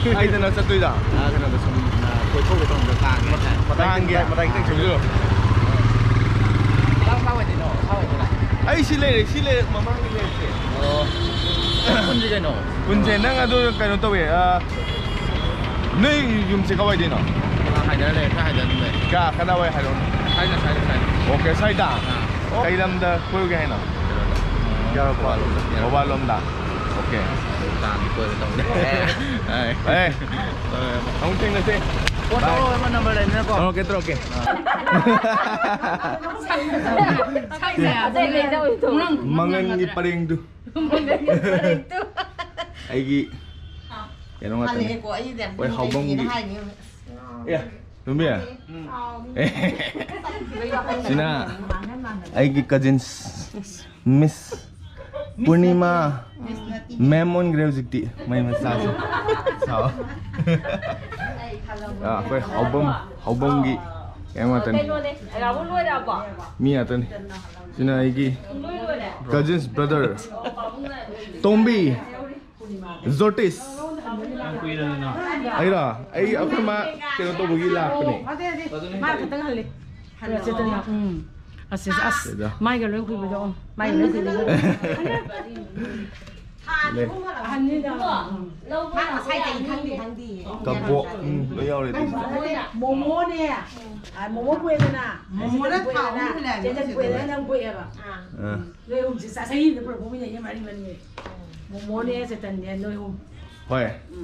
아이들은 sat도이다. 아 그나도 좀 고토고 좀 땅에 마당게 저기로. 사와야 되노. 아이 실내 마망이 군지게노. 군제 나가도 가는 또 왜? 너희 юм제 가와야 되나? 하이나래 하이나래. 가 가다와야 하론. 사이다. 오케이 사이다. 가이담다 보여게 해나. 오발롬다. 오케이. 땅이 보여도 에이. ông tin là gì? Đâu mà number này nữa con. Ok, ok. Mangan iparing tu. Aigi. Cái nó ngắt. Quay hậu bông gì? Yeah, đúng chưa? Sina. Aigi cousins Miss Purnima Memon Grevzikti may massage. Sao? Quay hậu bông gì? Em mà tên Mia tên Sina Aigi cousins brother Tombi Zotis. Ay ra, ay ako ma kaya to bagi la ko ni. Ma ka tang hali. Hali sa tang ya. As. Mai ga lo ku ba do. Mai lo ku ba. Han ni da. Ma ka sai tai thang di. Ka bo lo yao le. Momo ne. Momo pue na. Momo da thao ni la. Je je pue na nang pue ba. Lo hum si sa sai ni pro mo ni ya ma ni. Momo ne sa tan ne lo hum. Hoy.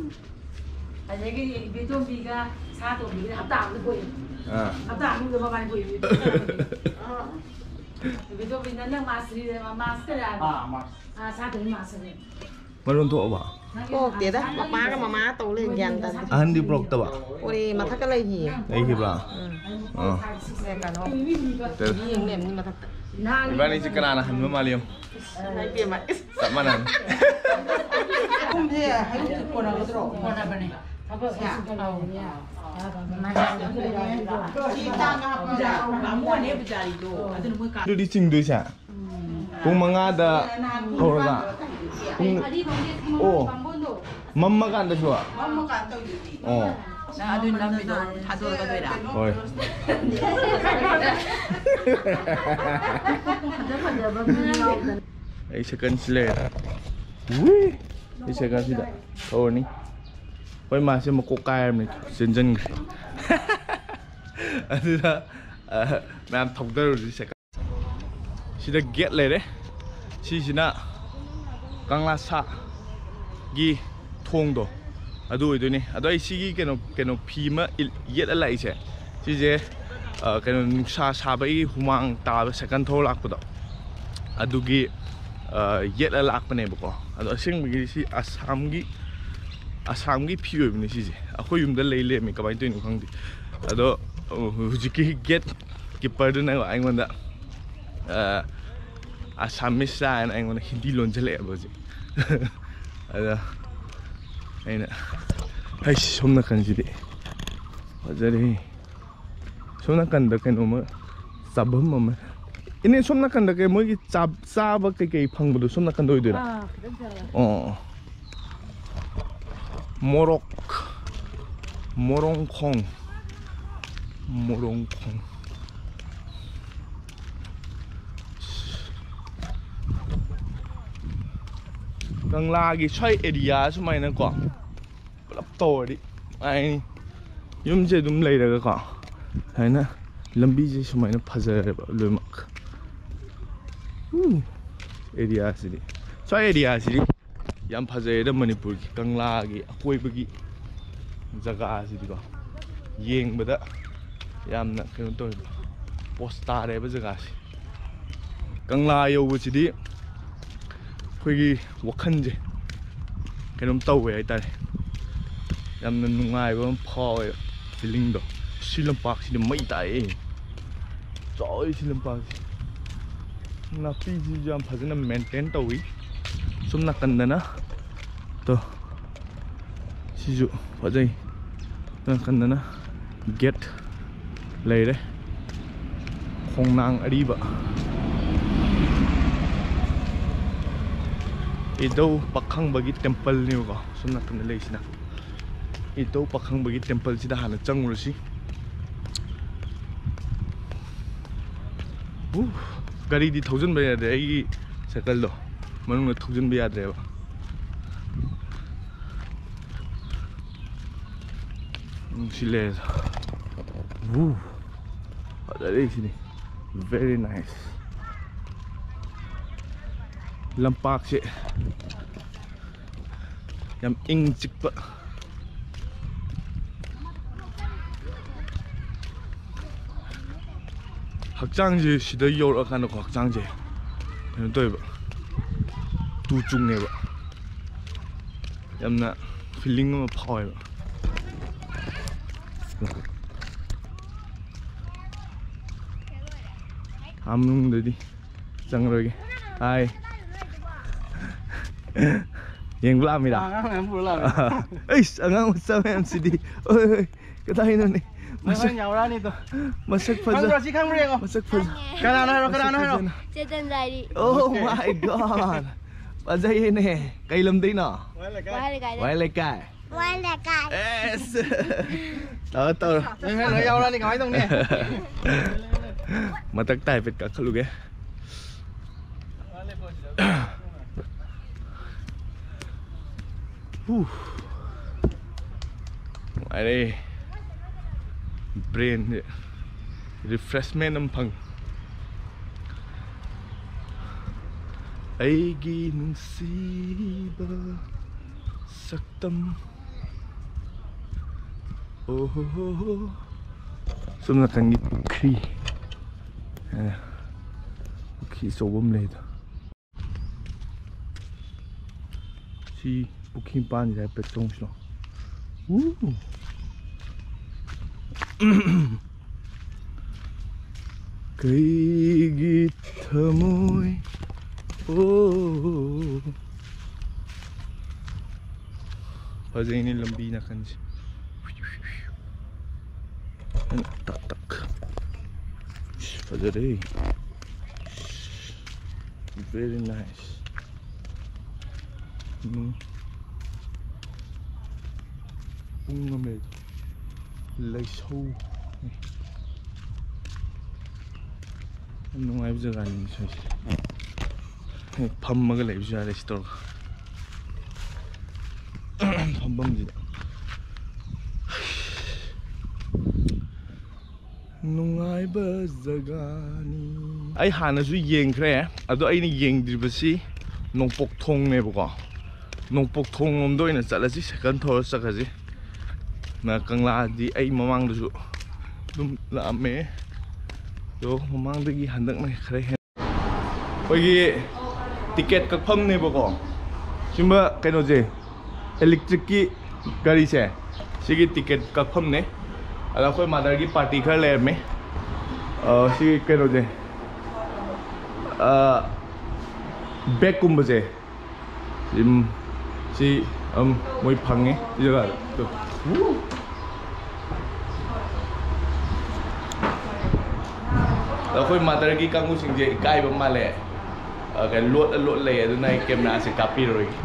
cái bị tôm bị cái xa tôm bị hấp tạm nó quỳ hấp tạm cũng được bao nhiêu quỳ bị tôm bị nó đang master rồi mà master là xa tôm master này mà luôn thua bà cô tiếc đó má cái má tàu lên dàn tận anh đi blog tao bà ôi mà thắc cái này gì đấy kịp là nghe cả nó gì niệm nhưng mà thắc Iban ini sekarang anak hamba maliam. này kia mà Tak mana? không gì à hay là con nào có đồ con nào bên này không có gì đâu nha Itu di sing dosa. Kung mga ada horga. Kung oh, mamma kan ada semua. mamma kan tàu gì Oh. na adun lang bidon hado ka doy ra Oi. Ay second sled. Wih. Ay second sida. Kau ni. Kau masih makukay ni senjen. Ada nam thọc tới rồi sẽ. Sida get lại đấy. Sina kang lasa gi thong do. Aduh itu ni, aduh isi kena pima yet alai je, jadi kena nusa sabai humang tahu second thol aku tu, aduh gi yet alak pernah buka, aduh asing begini si asam gi pure begini sih, aku yum dah lele mi kawan itu ni kang di, aduh jiki get keeper tu nak aku mana Asamis lah, aku mana Hindi lonjol ya bos, aduh. Ini, hai, somna kan jadi, jadi, somna kan dah kan umur, sabam umur. Ini somna kan dah kan mungkin sab kayak pang bodoh, somna kan doi doi lah. Oh, morongkong. Kang lagi choi area semai nak kau, pelap tor di, ai, yum je dum lay dah kau, hai na, lambi je semai na pasar lemak, area sini, choi area sini, yang pasar dah Manipur, kang lagi, aku pergi, jaga sini kau, yeng benda, yang nak kau tu, poster ada berjaga sini, kang lagi aku sini. Khuy wakhan je, cái nôm tàu vậy tại, làm nên ngoài với pho feeling đó, Silam Park thì mấy tại, trời Silam Park, na PG jam phải là maintain tàu ấy, sum nak cần đó, to, siju, phải gì, nak cần đó, get, lấy đấy, không năng ở đi vậy. Itu pakhang bagi temple ni ko. So nak kanilay sina. ꯏꯇꯧ ꯄꯥꯈꯪꯕꯒꯤ ꯇꯦꯝꯄꯜꯁꯤꯗ ꯍꯥꯟꯅ ꯆꯪꯉꯨꯔꯁꯤ ꯒꯥꯔꯤꯗꯤ ꯊꯧꯖꯤꯟꯕ ꯌꯥꯗ꯭ꯔꯦ ꯑꯩꯒꯤ ꯁꯥꯏꯀꯜꯗꯣ ꯃꯅꯨꯡꯗ ꯊꯧꯖꯤꯟꯕ ꯌꯥꯗ꯭ꯔꯦꯕ ꯁꯤꯂꯦꯐꯖꯔꯦ ꯁꯤꯗꯤ very nice ꯂꯝꯄꯥꯛꯁꯦ ꯌꯥꯝ ꯏꯪ ꯆꯤꯛꯄ ꯍꯛꯆꯥꯡꯁꯦ ꯁꯤꯗ ꯌꯧꯔꯛꯑꯀꯥꯟꯗꯀꯣ ꯍꯛꯆꯥꯡꯁꯦ ꯀꯩꯅꯣ ꯇꯧꯋꯦꯕ ꯇꯨ ꯆꯨꯡꯉꯦꯕ ꯌꯥꯝꯅ ꯐꯤꯂꯤꯡ ꯑꯃ ꯐꯥꯎꯋꯦꯕ ꯃꯅꯨꯡꯗꯗꯤ ꯆꯪꯉꯔꯣꯏꯒꯦ ꯍꯥꯏ ꯌꯦꯡꯕ ꯂꯥꯛꯑꯃꯤꯔ ꯑꯩꯁ ꯑꯉꯥꯡ ꯃꯆꯥ ꯃꯌꯥꯝꯁꯤꯗꯤ ꯍꯣꯏ ꯀꯗꯥꯏꯅꯣꯅꯦ ꯃꯁꯛ ꯌꯥꯎꯔꯛꯑꯅꯤꯗꯣ ꯃꯁꯛ ꯐꯖ ꯁꯤ ꯈꯪꯕ꯭ꯔꯥ ꯌꯦꯡꯉꯣ ꯃꯁꯛ ꯐꯖ ꯀꯅꯥꯅꯣ ꯍꯥꯏꯔꯣ Chetan Diary. Oh my god ꯐꯖꯩꯅꯦ ꯀꯩ ꯂꯝꯗꯩꯅꯣ ꯋꯥꯏ ꯂꯩꯀꯥꯏ ꯑꯦꯁ ꯇꯧꯔꯣ ꯅꯣꯏ ꯌꯥꯎꯔꯛꯑꯅꯤ ꯀꯃꯥꯏꯅ ꯇꯧꯅꯤ ꯃꯊꯛꯇ ꯍꯥꯏꯐꯦꯠ ꯀꯥꯈꯠꯂꯨꯒꯦ ꯅꯨꯡꯉꯥꯏꯔꯦ ꯕ꯭ꯔꯦꯟꯁꯦ ꯔꯤꯐ꯭ꯔꯦꯁꯃꯦꯟ ꯑꯃ ꯐꯪ ꯑꯩꯒꯤ ꯅꯨꯡꯁꯤꯕ ꯁꯛꯇꯝ ꯑꯣꯍꯣ ꯁꯣꯝ ꯅꯥꯀꯟꯒꯤ ꯄꯨꯈ꯭ꯔꯤ ꯑꯆꯧꯕ ꯑꯃ ꯂꯩꯗ ꯁꯤ ꯄꯨꯈ꯭ꯔꯤ ꯃꯄꯥꯟꯁꯤꯗ ꯍꯥꯏꯐꯦꯠ ꯆꯪꯉꯨꯁꯤꯔꯣ ꯀꯩꯒꯤ ꯊꯃꯣꯏ ꯐꯖꯩꯅꯦ ꯂꯝꯕꯤ ꯅꯥꯀꯟꯁꯦ ꯇꯛꯐꯖꯔꯦ very nice ꯄꯨꯡ ꯑꯃ ꯂꯩꯁꯧ ꯌꯥꯝ ꯅꯨꯡꯉꯥꯏꯕ ꯖꯒꯥꯅꯤ ꯁ꯭ꯋꯥꯏꯁꯦ ꯐꯝꯃꯒ ꯂꯩꯕꯁꯨ ꯌꯥꯔꯦ ꯁꯤ ꯇꯧꯔꯒ ꯐꯝꯐꯝꯁꯤꯗ ꯅꯨꯡꯉꯥꯏꯕ ꯖꯒꯥꯅꯤ ꯑꯩ ꯍꯥꯟꯅꯁꯨ ꯌꯦꯡꯈ꯭ꯔꯦ ꯑꯗꯣ ꯑꯩꯅ ꯌꯦꯡꯗ꯭ꯔꯤꯕꯁꯤ ꯅꯣꯡꯄꯣꯛ ꯊꯣꯡꯅꯦꯕꯀꯣ ꯅꯣꯡꯄꯣꯛ ꯊꯣꯡꯂꯣꯝꯗ ꯑꯣꯏꯅ ꯆꯠꯂꯁꯤ ꯁꯥꯏꯀꯜ ꯊꯧꯔ ꯆꯠꯈ꯭ꯔꯁꯤ ꯀꯪꯂꯥꯗꯤ ꯑꯩ ꯃꯃꯥꯡꯗꯁꯨ ꯑꯗꯨꯝ ꯂꯥꯛꯑꯝꯃꯦ ꯑꯗꯣ ꯃꯃꯥꯡꯗꯒꯤ ꯍꯟꯗꯛꯅ ꯈꯔ ꯍꯦꯟꯅ ꯑꯩꯈꯣꯏꯒꯤ ꯇꯤꯀꯦꯠ ꯀꯛꯐꯝꯅꯦꯕꯀꯣ ꯁꯤꯒꯨꯝꯕ ꯀꯩꯅꯣꯁꯦ ꯏꯂꯦꯛꯇ꯭ꯔꯤꯛꯀꯤ ꯒꯥꯔꯤꯁꯦ ꯁꯤꯒꯤ ꯇꯤꯀꯦꯠ ꯀꯛꯐꯝꯅꯦ ꯑꯗ ꯑꯩꯈꯣꯏ ꯃꯥꯗꯔꯒꯤ ꯄꯥꯔꯇꯤ ꯈꯔ ꯂꯩꯔꯝꯃꯦ ꯁꯤ ꯀꯩꯅꯣꯁꯦ ꯕꯦꯛꯀꯨꯝꯕꯁꯦ ꯁꯤ ꯃꯣꯏ ꯐꯪꯉꯦ ꯁꯤ ꯖꯒꯥꯗ ꯑꯩꯈꯣꯏ ꯃꯥꯗꯔꯒꯤ ꯀꯥꯡꯕꯨꯁꯤꯡꯁꯦ ꯏꯀꯥꯏꯕ ꯃꯥꯜꯂꯦ ꯀꯩꯅꯣ ꯂꯣꯠ ꯂꯩ ꯑꯗꯨꯅ ꯑꯩ ꯀꯦꯃꯦꯔꯥꯁꯦ ꯀꯥꯞꯄꯤꯔꯣꯏꯒꯦ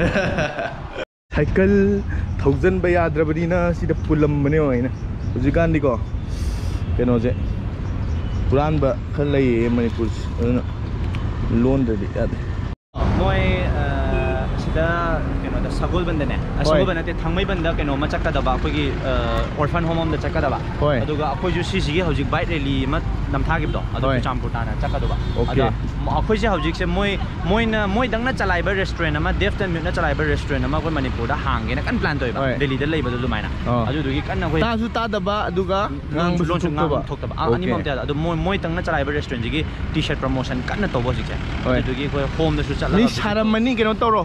ꯁꯥꯏꯀꯜ ꯊꯧꯖꯟꯕ ꯌꯥꯗ꯭ꯔꯕꯅꯤꯅ ꯁꯤꯗ ꯄꯨꯜꯂꯝꯕꯅꯦ ꯑꯩꯅ ꯍꯧꯖꯤꯛꯀꯥꯟꯗꯤꯀꯣ ꯀꯩꯅꯣꯁꯦ ꯍꯨꯔꯥꯟꯕ ꯈꯔ ꯂꯩꯌꯦ ꯃꯅꯤꯄꯨꯔꯁꯦ ꯑꯗꯨꯅ ꯂꯣꯟꯗ꯭ꯔꯗꯤ ꯌꯥꯗꯦ ꯃꯣꯏ ꯁꯤꯗ ꯀꯩꯅꯣꯗ ꯁꯒꯣꯜꯕꯟꯗꯅꯦ ꯁꯒꯣꯜꯕꯟ ꯅꯠꯇꯦ ꯊꯥꯡꯃꯩꯕꯟꯗ ꯀꯩꯅꯣꯃ ꯆꯠꯀꯗꯕ ꯑꯩꯈꯣꯏꯒꯤ ꯑꯣꯔꯐꯟ ꯍꯣꯝ ꯑꯃꯗ ꯆꯠꯀꯗꯕ ꯑꯗꯨꯒ ꯑꯩꯈꯣꯏꯁꯨ ꯁꯤꯁꯤꯒꯤ ꯍꯧꯖꯤꯛ ꯕꯥꯏꯛ ꯔꯦꯂꯤ ꯑꯃ ꯅꯝꯊꯥꯈꯤꯕꯗꯣ ꯑꯗꯨ ꯆꯨꯔꯆꯥꯟꯄꯨꯔ ꯇꯥꯅ ꯆꯠꯀꯗꯕ ꯑꯗ ꯑꯩꯈꯣꯏꯁꯦ ꯍꯧꯖꯤꯛꯁꯦ ꯃꯣꯏꯗꯪꯅ ꯆꯂꯥꯏꯕ ꯔꯦꯁꯇꯨꯔꯦꯟ ꯑꯃ ꯗꯦꯐ ꯑꯦꯟ ꯃ꯭ꯌꯨꯠꯅ ꯆꯂꯥꯏꯕ ꯔꯦꯁꯇꯨꯔꯦꯟ ꯑꯃ ꯑꯩꯈꯣꯏ ꯃꯅꯤꯄꯨꯔꯗ ꯍꯥꯡꯒꯦꯅ ꯀꯟꯅ ꯄ꯭ꯂꯥꯟ ꯇꯧꯋꯦꯕ ꯗꯦꯜꯂꯤꯗ ꯂꯩꯕꯗꯣ ꯑꯗꯨꯃꯥꯏꯅ ꯑꯗꯨꯗꯨꯒꯤ ꯀꯟꯅ ꯑꯩꯈꯣꯏ ꯇꯥꯁꯨ ꯇꯥꯗꯕ ꯑꯗꯨꯒ ꯂꯣꯟꯁꯨ ꯊꯣꯛꯇꯕ ꯑꯅꯤꯃꯛꯇ ꯑꯗꯣ ꯃꯣꯏꯗꯪꯅ ꯆꯂꯥꯏꯕ ꯔꯦꯁꯇꯨꯔꯦꯟꯁꯤꯒꯤ ꯇꯤ ꯁꯔꯠ ꯄ꯭ꯔꯃꯣꯁꯟ ꯀꯟꯅ ꯇꯧꯕ ꯍꯧꯖꯤꯛꯁꯦ ꯑꯗꯨꯗꯨꯒꯤ ꯑꯩꯈꯣꯏ ꯍꯣꯝꯗꯁꯨ ꯆꯠꯂꯒ ꯁꯥꯔꯝꯃꯅꯤ ꯀꯩꯅꯣ ꯇꯧꯔꯣ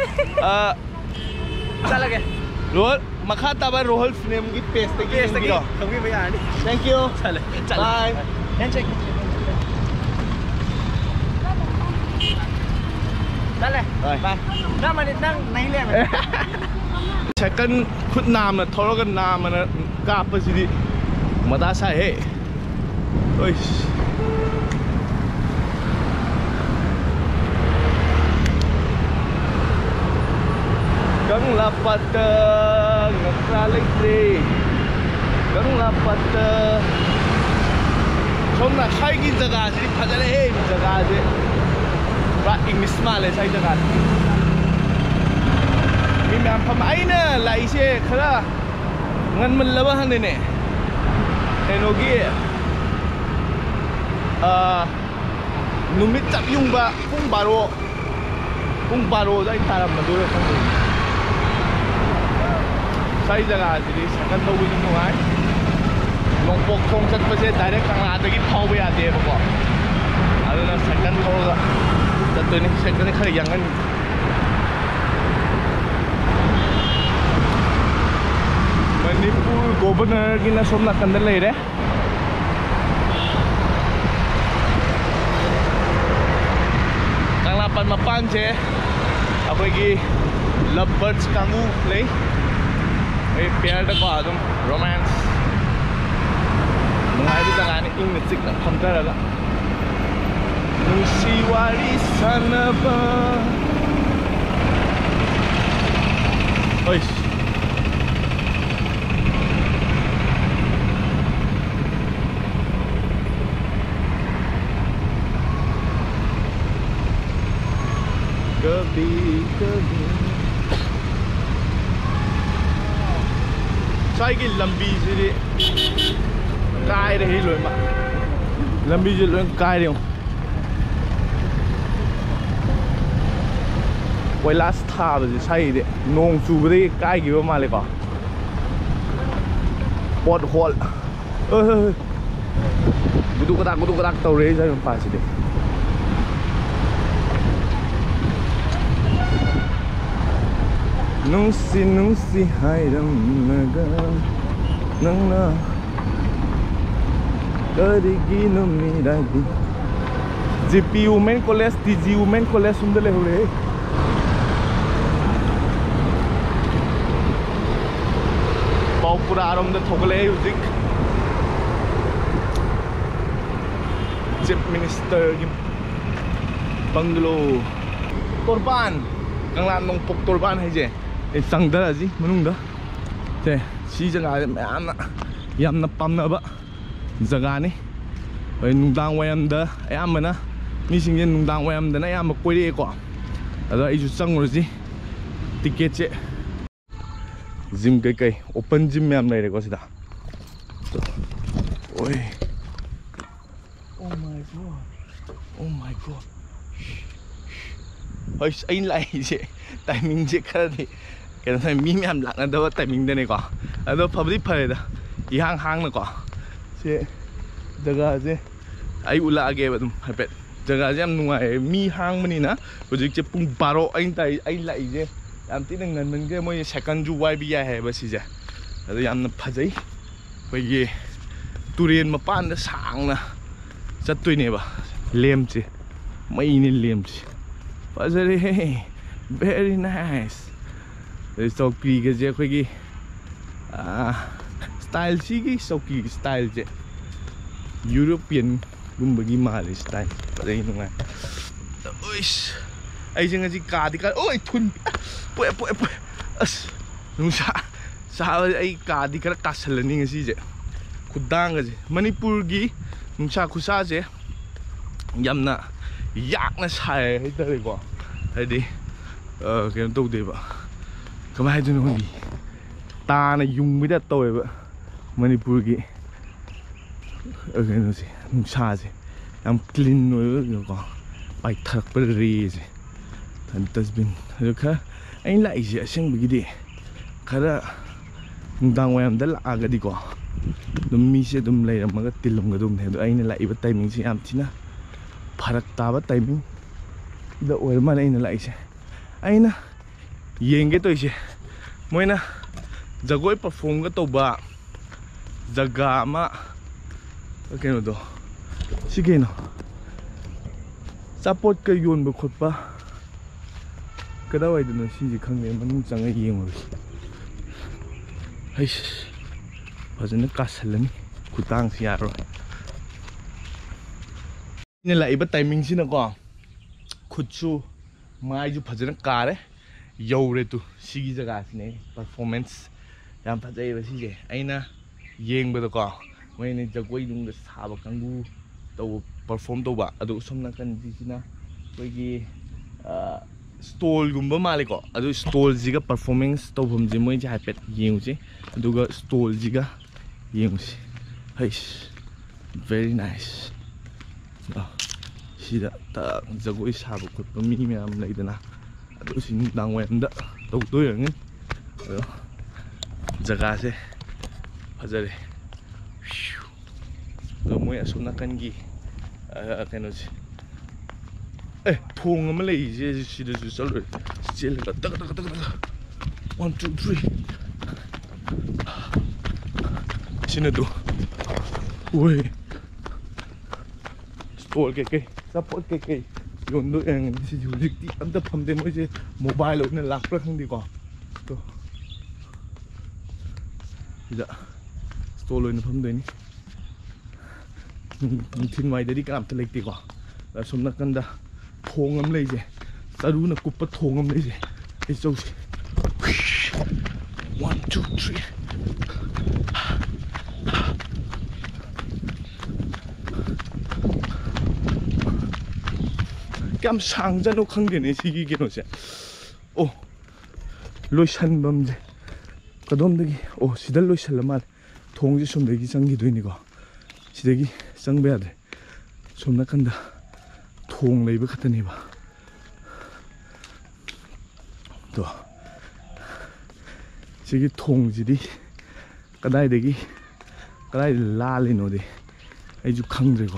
ꯆꯠꯂꯒꯦ ꯔꯣꯍꯜ ꯃꯈꯥ ꯇꯥꯕ ꯔꯣꯍꯜ ꯐꯤꯂꯝꯒꯤ ꯄꯦꯖꯇꯒꯤ ꯈꯪꯕꯤꯕ ꯌꯥꯔꯅꯤ ꯊꯦꯡꯛ ꯌꯨ ꯆꯠꯂꯦ ꯕꯥꯏ ꯍꯦꯟꯆꯦꯛ ꯆꯠꯂꯦ ꯕꯥꯏ ꯅꯪ ꯅꯩ ꯂꯩꯔꯝꯃꯦ ꯁꯥꯏꯀꯜ ꯈꯨꯠ ꯅꯥꯝꯅ ꯊꯧꯔꯒ ꯅꯥꯝꯃꯅ ꯀꯥꯞꯄꯁꯤꯗꯤ ꯃꯗꯥ ꯁꯥꯏꯍꯦ ꯑꯣꯏꯁ ꯀꯪꯂꯥ ꯄꯥꯠꯇ ngakra letre kangla patta somna khai gi jaga ji phajale he jaga je ba English male sai jaga mi myam pham aina lai se khara ngan man laba han ne enogi numit chap yung ba pung baro dai taram madura khang sai jaga ji sakan do wi nu ai longpok thong chat pa se direct kangla da gi phau ba ya de ba ko aduna sakan thor ga tatoi ni sakan khar yang an Manipur governor gi na somna kan da le re kanglapan mapan se apai gi lovebirds kangu play ai pair da ko adum romance ngai di jaga ni ing chik na phamtara ga nusi wari sanaba oi कभी cycle लंबी से काय रही लोई मा लंबी से लोई काय रही हूँ कोयलास था बजे साइड दे नोंग चुबदे काय गिव माले का पॉट होल गुदु कदाक तौ रे जाय पास दे Nungsi hairam naga nangna karigi numiragi GP Women College TG Women College sundale hore Paupura aram da thokale uzik Chief Minister gi bungalow Torban kanglan nong pok Torban hai je sang da ji manung da te si jaga yamna pamna ba jaga ni oi nungdang wayam da ayamna mi singin nungdang wayam da na ayam koi re ko ado ai ju changro ji ticket che gym kai open gym yam lai re ko sida oi oh my god oi ai lai je timing je khara di cái này mi mềm lặng là đâu tại mình đây này có ở đâu public phải đó ý hang là có chứ jaga chứ ai ula age vậy phải biết jaga chứ em ngoài mi hang mình nè bây giờ chỉ pung baro anh lại chứ em tí đừng mình cái mỗi second ju wifi ya hay bớt chứ rồi em nó phải giấy bây giờ turian mà pan nó sáng nè rất tuyệt này bà liêm chứ mấy này liêm chứ phải rồi very nice Sokri cái gì khơi cái style gì cái Sokri style chứ European cũng bagi Malay style pada ini ngai. Oish, ai jangan si kadi kan, oi thun, poe, as, nungsa, sah ai kadi kan kasal ni ngasi je, kudang aja. Manipur gi nungsa kusa je, yamna, yak na say itu deh gua, jadi, kena tahu deh ba. Kemana tu ni? Tanah yung mida tahu ba, Manipur gi. Kena si, nungsa je. Yang clean nữa có bài thật bơ rì gì thành tas bin rồi cả anh lại gì sang bị đi cả đang quen đã là cái đi qua đâm mi sẽ đâm lại mà cái tiền lòng cái đâm theo anh lại bắt tay mình sẽ làm thế nào phải ta bắt tay mình đợi mà anh lại sẽ anh na yên cái tôi sẽ mới na giờ gọi perform cái tàu bạ giờ gà mà cái nào đó sige no support ka yun ba khot pa kada wai dun si ji khang ne manung chang ai yeng ro hais phajana ka salani khutang sia ro ne lai ba timing si na ko khutchu mai ju phajana ka re yau re tu sigi jaga si ne performance ꯌꯥꯝ ꯐꯖꯩꯕ ꯁꯤꯁꯦ ꯑꯩꯅ ꯌꯦꯡꯕꯗꯀꯣ ꯃꯣꯏꯅ ꯖꯒꯣꯏ ꯅꯨꯡꯗ ꯁꯥꯕ ꯀꯥꯡꯕꯨ ꯇꯧꯕ ꯄꯔꯐꯣꯝ ꯇꯧꯕ ꯑꯗꯨ ꯁꯣꯝ ꯅꯥꯀꯟꯁꯤꯅ ꯑꯩꯈꯣꯏꯒꯤ ꯁ꯭ꯇꯣꯜꯒꯨꯝꯕ ꯃꯥꯜꯂꯦꯀꯣ ꯑꯗꯨ ꯁ꯭ꯇꯣꯜꯁꯤꯒ ꯄꯔꯐꯣꯔꯃꯦꯟꯁ ꯇꯧꯐꯝꯁꯦ ꯃꯣꯏꯁꯦ ꯍꯥꯏꯐꯦꯠ ꯌꯦꯡꯉꯨꯁꯤ ꯑꯗꯨꯒ ꯁ꯭ꯇꯣꯜꯁꯤꯒ ꯌꯦꯡꯉꯨꯁꯤ ꯍꯩꯁ ꯚꯦꯔꯤ ꯅꯥꯏꯁ ꯁꯤꯗ ꯖꯒꯣꯏ ꯁꯥꯕ ꯈꯣꯠꯄ ꯃꯤ ꯃꯌꯥꯝ ꯂꯩꯗꯅ ꯑꯗꯨ ꯁꯤ ꯅꯨꯡꯗꯥꯡ ꯋꯥꯏꯔꯝꯗ ꯇꯧꯗꯣꯏ ꯑꯣꯏꯔꯝꯒꯅꯤ ꯑꯗꯣ ꯖꯒꯥꯁꯦ ꯐꯖꯔꯦ ꯑꯗꯣ ꯃꯣꯏ ꯑꯁꯣꯝ ꯅꯥꯀꯟꯒꯤ ꯀꯩꯅꯣꯁꯦ ꯊꯣꯡ ꯑꯃ ꯂꯩꯔꯤꯁꯦ ꯁꯤꯗꯁꯨ ꯆꯠꯂꯨꯔꯦ ꯆꯦꯜꯂꯒ ꯇꯛ ꯇꯛ ꯇꯛ ꯇꯛ 1 2 3 ꯁꯤꯅꯗꯨ ꯎꯏ ꯁ꯭ꯇꯣꯜ ꯀꯩꯀꯩ ꯑꯆꯥꯄꯣꯠ ꯀꯩꯀꯩ ꯌꯣꯟꯗꯣꯏ ꯑꯣꯏꯔꯝꯒꯅꯤ ꯁꯤꯁꯦ ꯍꯧꯖꯤꯛꯇꯤ ꯑꯝꯇ ꯐꯝꯗꯦ ꯃꯣꯏꯁꯦ ꯃꯣꯕꯥꯏꯜ ꯑꯣꯏꯅ ꯂꯥꯛꯄ꯭ꯔꯥ ꯈꯪꯗꯦꯀꯣ ꯑꯗꯣ ꯁꯤꯗ ꯁ꯭ꯇꯣꯜ ꯑꯣꯏꯅ ꯐꯝꯗꯣꯏꯅꯤ ꯅꯨꯡꯊꯤꯟꯋꯥꯏꯗꯗꯤ ꯀꯅꯥꯝꯇ ꯂꯩꯇꯦꯀꯣ ꯑꯁꯣꯝ ꯅꯥꯀꯟꯗ ꯊꯣꯡ ꯑꯃ ꯂꯩꯁꯦ ꯆꯔꯨꯅ ꯀꯨꯞꯄ ꯊꯣꯡ ꯑꯃ ꯂꯩꯁꯦ ꯑꯩ ꯆꯧꯁꯦ 1 2 3 ꯀꯌꯥꯝ ꯁꯥꯡꯖꯅꯣ ꯈꯪꯗꯦꯅꯦ ꯁꯤꯒꯤ ꯀꯩꯅꯣꯁꯦ ꯑꯣ ꯂꯣꯏꯁꯟꯐꯝꯁꯦ ꯀꯗꯣꯝꯗꯒꯤ ꯑꯣ ꯁꯤꯗ ꯂꯣꯏꯁꯜꯂ ꯃꯥꯜꯂꯦ ꯊꯣꯡꯁꯦ ꯁꯣꯝꯗꯒꯤ ꯆꯪꯈꯤꯗꯣꯏꯅꯤꯀꯣ ꯁꯤꯗꯒꯤ ꯆꯪꯕ ꯌꯥꯗ꯭ꯔꯦ ꯁꯣꯝ ꯅꯥꯀꯟꯗ ꯊꯣꯡ ꯂꯩꯕ ꯈꯛꯇꯅꯦꯕ ꯑꯗꯣ ꯁꯤꯒꯤ ꯊꯣꯡꯁꯤꯗꯤ ꯀꯗꯥꯏꯗ ꯂꯥꯜꯂꯤꯅꯣꯗꯤ ꯑꯩꯁꯨ ꯈꯪꯗ꯭ꯔꯦꯀꯣ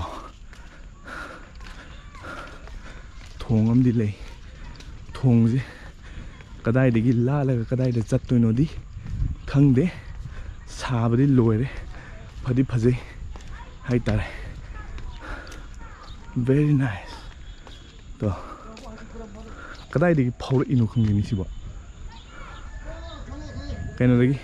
ꯊꯣꯡ ꯑꯃꯗꯤ ꯂꯩ ꯊꯣꯡꯁꯦ ꯀꯗꯥꯏꯗꯒꯤ ꯂꯥꯜꯂꯒ ꯀꯗꯥꯏꯗ ꯆꯠꯇꯣꯏꯅꯣꯗꯤ ꯈꯪꯗꯦ ꯁꯥꯕꯗꯤ ꯂꯣꯏꯔꯦ ꯐꯗꯤ ꯐꯖꯩ ꯍꯥꯏꯇꯥꯔꯦ ꯚꯦꯔꯤ ꯅꯥꯏꯁ ꯇꯣ ꯀꯗꯥꯏꯗꯒꯤ ꯐꯥꯎꯔꯛꯏꯅꯣ ꯈꯪꯗꯦꯅꯤ ꯁꯤꯕꯣ ꯀꯩꯅꯣꯗꯒꯤ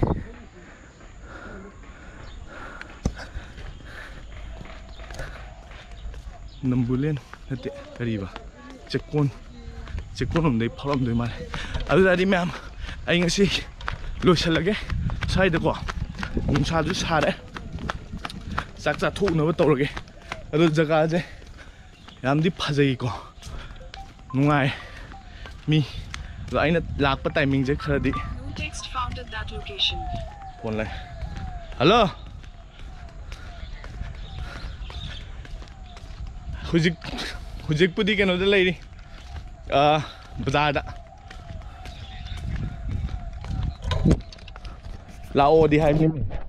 ꯅꯝꯕꯨꯂꯦꯟ ꯅꯠꯇꯦ ꯀꯔꯤꯕ ꯆꯦꯛꯀꯣꯟ ꯂꯣꯝꯗꯒꯤ ꯐꯥꯎꯔꯝꯗꯣꯏ ꯃꯥꯜꯂꯦ ꯑꯗꯨꯗꯗꯤ ꯃꯌꯥꯝ ꯑꯩ ꯉꯁꯤ ꯂꯣꯏꯁꯤꯜꯂꯒꯦ ꯁ꯭ꯋꯥꯏꯗꯀꯣ ꯅꯨꯡꯁꯥꯁꯨ ꯁꯥꯔꯦ ꯆꯥꯛ ꯆꯥꯊꯣꯛꯅꯕ ꯇꯧꯔꯒꯦ ꯑꯗꯣ ꯖꯒꯥꯁꯦ ꯌꯥꯝꯗꯤ ꯐꯖꯩꯀꯣ ꯅꯨꯡꯉꯥꯏ ꯃꯤ ꯑꯗꯣ ꯑꯩꯅ ꯂꯥꯛꯄ ꯇꯥꯏꯃꯤꯡꯁꯦ ꯈꯔꯗꯤ ꯐꯣꯟ ꯂꯩ ꯍꯜꯂꯣ ꯍꯧꯖꯤꯛꯄꯨꯗꯤ ꯀꯩꯅꯣꯗ ꯂꯩꯔꯤ ꯕꯖꯥꯔꯗ ꯂꯥꯛꯑꯣꯗꯤ ꯍꯥꯏꯕꯅꯤ